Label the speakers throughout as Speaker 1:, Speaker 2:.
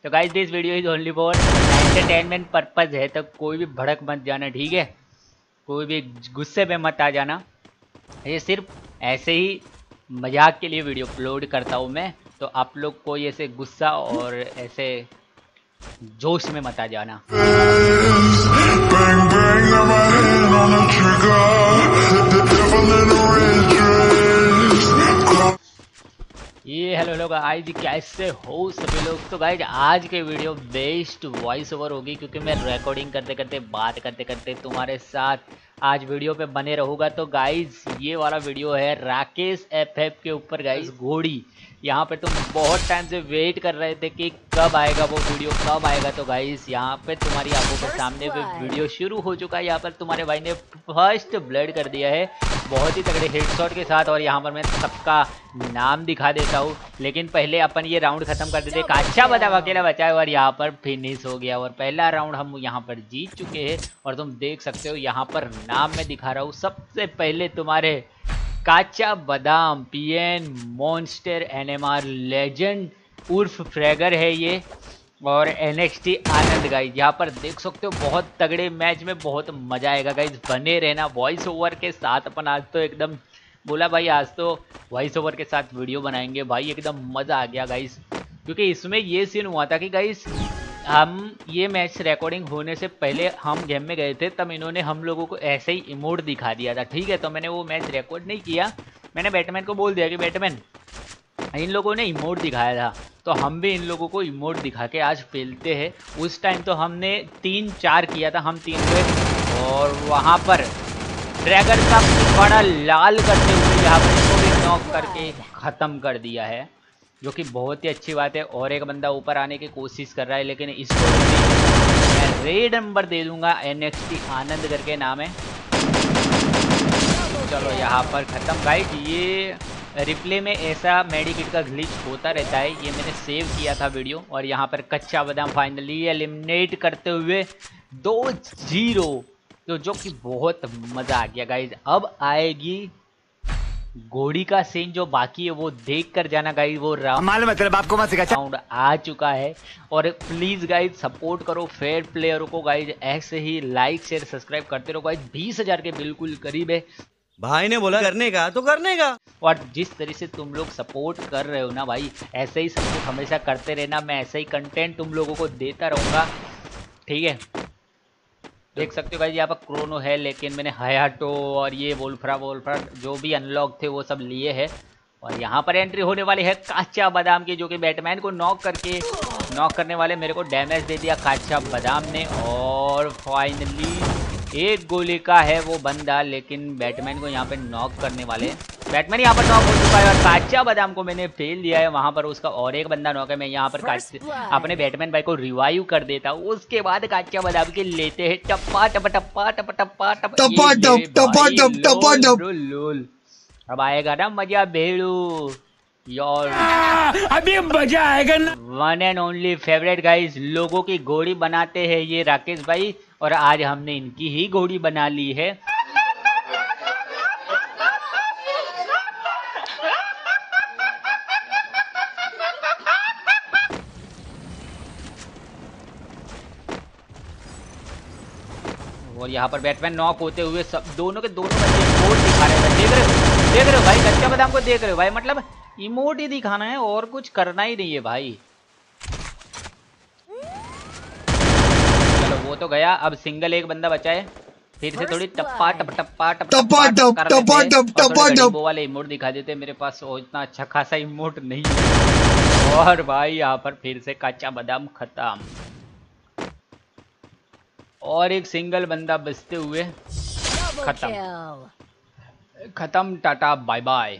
Speaker 1: तो guys this video is only for entertainment purpose है, तो कोई भी भड़क मत जाना, ठीक है। कोई भी गुस्से में मत आ जाना। ये सिर्फ ऐसे ही मजाक के लिए वीडियो अपलोड करता हूँ मैं, तो आप लोग कोई ऐसे गुस्सा और ऐसे जोश में मत आ जाना।
Speaker 2: Bang bang, got my hand on the trigger. The devil in a red dress.
Speaker 1: ये हेलो लोग, आज कैसे हो सभी लोग। तो गाइज आज के वीडियो बेस्ट वॉइस ओवर होगी, क्योंकि मैं रिकॉर्डिंग करते करते बात करते करते तुम्हारे साथ आज वीडियो पे बने रहूँगा। तो गाइज ये वाला वीडियो है राकेश एफएफ के ऊपर। गाइज घोड़ी यहाँ पे तुम बहुत टाइम से वेट कर रहे थे कि कब आएगा वो वीडियो, कब आएगा। तो गाइज यहाँ पे तुम्हारी आंखों के सामने वीडियो शुरू हो चुका है। यहाँ पर तुम्हारे भाई ने फर्स्ट ब्लड कर दिया है बहुत ही तगड़े हेडशॉट के साथ। और यहाँ पर मैं सबका नाम दिखा देता हूँ, लेकिन पहले अपन ये राउंड खत्म कर देते। काचा बदाम अकेला बचा है और यहाँ पर फिनिश हो गया, और पहला राउंड हम यहाँ पर जीत चुके हैं। और तुम देख सकते हो यहाँ पर नाम मैं दिखा रहा हूँ। सबसे पहले तुम्हारे Kacha Badam PN monster NMR legend उर्फ फ्रैगर है ये, और एनएक्सटी आनंद। गाइज यहाँ पर देख सकते हो बहुत तगड़े मैच में बहुत मजा आएगा। गाइज बने रहना वॉइस ओवर के साथ। अपन आज तो एकदम बोला भाई आज तो वॉइस ओवर के साथ वीडियो बनाएंगे भाई, एकदम मजा आ गया गाइज। क्योंकि इसमें ये सीन हुआ था कि गाइज हम ये मैच रिकॉर्डिंग होने से पहले हम गेम में गए थे, तब इन्होंने हम लोगों को ऐसे ही इमोट दिखा दिया था, ठीक है। तो मैंने वो मैच रिकॉर्ड नहीं किया, मैंने बैटमैन को बोल दिया कि बैटमैन इन लोगों ने इमोट दिखाया था, तो हम भी इन लोगों को इमोट दिखा के आज फेलते हैं। उस टाइम तो हमने 3-4 किया था, हम 3 हुए, और वहाँ पर ड्रैगन का बड़ा लाल करते हुए यहाँ पर इसको भी नॉक करके ख़त्म कर दिया है, जो कि बहुत ही अच्छी बात है। और एक बंदा ऊपर आने की कोशिश कर रहा है, लेकिन इसको मैं रेड नंबर दे दूंगा। एनएक्सटी आनंद करके नाम है। चलो यहाँ पर ख़त्म। गाइस ये रिप्ले में ऐसा मेडिकिट का ग्लिच होता रहता है, ये मैंने सेव किया था वीडियो। और यहाँ पर कच्चा बादाम फाइनली एलिमिनेट करते हुए 2-0, तो जो कि बहुत मज़ा आ गया गाइज। अब आएगी घोड़ी का सीन, जो बाकी है वो देख कर जाना गाइज। वो राउंड आ चुका है, और प्लीज गाइज सपोर्ट करो फेयर प्लेयर को गाइज। ऐसे ही लाइक शेयर सब्सक्राइब करते रहो गाइज। 20,000 के बिल्कुल करीब है।
Speaker 3: भाई ने बोला करने का तो करने का,
Speaker 1: और जिस तरह से तुम लोग सपोर्ट कर रहे हो ना भाई, ऐसे ही सपोर्ट हमेशा करते रहना। मैं ऐसे ही कंटेंट तुम लोगों को देता रहूँगा, ठीक है। देख सकते हो भाई यहाँ पर क्रोनो है, लेकिन मैंने हयाटो और ये वोल्फ्रा जो भी अनलॉक थे वो सब लिए हैं। और यहाँ पर एंट्री होने वाली है काचा बादाम की, जो कि बैटमैन को नॉक करने वाले मेरे को डैमेज दे दिया काचा बादाम ने। और फाइनली एक गोली का है वो बंदा, लेकिन बैटमैन को यहाँ पे नॉक करने वाले। बैटमैन यहाँ पर नॉक हो चुका है, और काचा बादाम को मैंने फेल दिया है वहां पर। उसका और एक बंदा नॉक है। मैं यहाँ पर अपने बैटमैन भाई को रिवाइव कर देता हूँ। उसके बाद काचा बादाम के लेते हैं टप्पा टप टप्पा टप टप्पा टप टप्पा टप लोल। अब आएगा ना मजा भेड़ू यार,
Speaker 3: अभी मजा आएगा ना।
Speaker 1: One and only favourite guys, लोगों की घोड़ी बनाते हैं ये राकेश भाई, और आज हमने इनकी ही घोड़ी बना ली है। और यहाँ पर बैटमैन नॉक होते हुए सब दोनों के दोनों बंदे इमोट दिखा रहे हैं। देख रहे हो भाई, कच्चा बादाम को देख रहे हो भाई, मतलब इमोट ही दिखाना है और कुछ करना ही नहीं है भाई। चलो वो तो गया, अब सिंगल एक बंदा बचा है। फिर से थोड़ी टप्पा टप टप्पा टप टप्पा वो वाले इमोट दिखा देते। मेरे पास इतना अच्छा खासा इमोट नहीं है। और भाई यहाँ पर फिर से कच्चा बादाम खत्म, और एक सिंगल बंदा बचते हुए खत्म। Tata bye bye.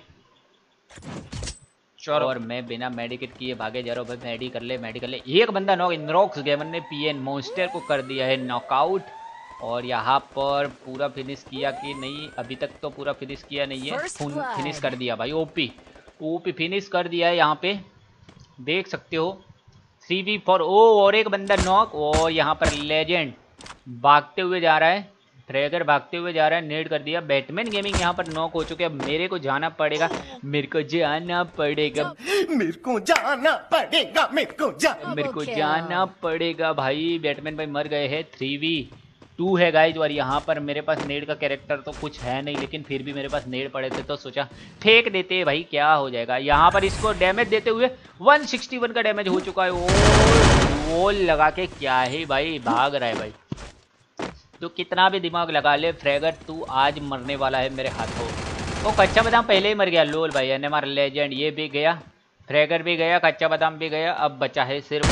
Speaker 1: चलो, और मैं बिना मेडिकेट किए भागे जा रहा हूँ। मेडी कर ले। एक बंदा नॉक, इनरॉक्स गेमर ने पीएन मॉन्स्टर को कर दिया है नॉकआउट। और यहाँ पर पूरा फिनिश किया कि नहीं, अभी तक तो पूरा फिनिश किया नहीं है। फिनिश कर दिया भाई, ओपी फिनिश कर दिया है। यहाँ पे देख सकते हो 3v4। और एक बंदा नॉक, और यहाँ पर लेजेंड भागते हुए जा रहा है। फ्रैगर भागते हुए जा रहा है, नेड कर दिया। बैटमैन गेमिंग यहाँ पर नॉक हो चुके हैं। अब मेरे को जाना पड़ेगा, मेरे को जाना पड़ेगा,
Speaker 4: मेरे को जाना पड़ेगा,
Speaker 1: मेरे को जाना पड़ेगा भाई। बैटमैन भाई मर गए हैं। 3v2 है गाइज। और यहाँ पर मेरे पास नेड का कैरेक्टर तो कुछ है नहीं, लेकिन फिर भी मेरे पास नेड पड़े थे तो सोचा फेंक देते भाई, क्या हो जाएगा। यहाँ पर इसको डैमेज देते हुए 161 का डैमेज हो चुका है। वॉल लगा के क्या है भाई, भाग रहा है भाई। तो कितना भी दिमाग लगा ले फ्रैगर, तू आज मरने वाला है मेरे हाथों। तो कच्चा बादाम पहले ही मर गया। लोल भाई एनएमआर लेजेंड, ये भी गया, फ्रैगर भी गया, कच्चा बादाम भी गया। अब बचा है सिर्फ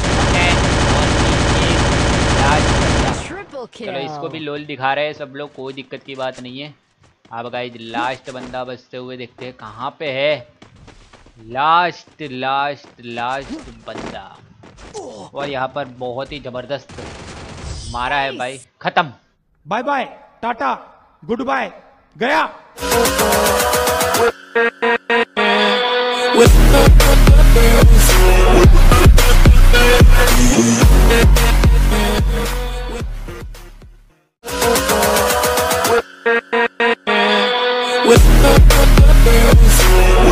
Speaker 1: चलो इसको भी लोल दिखा रहे हैं सब लोग, कोई दिक्कत की बात नहीं है। अब गाइस लास्ट बंदा बचते हुए देखते हैं कहाँ पे है। लास्ट लास्ट लास्ट बंदा, और यहाँ पर बहुत ही जबरदस्त मारा है भाई। खत्म,
Speaker 5: bye bye, tata, good bye, गया।
Speaker 2: with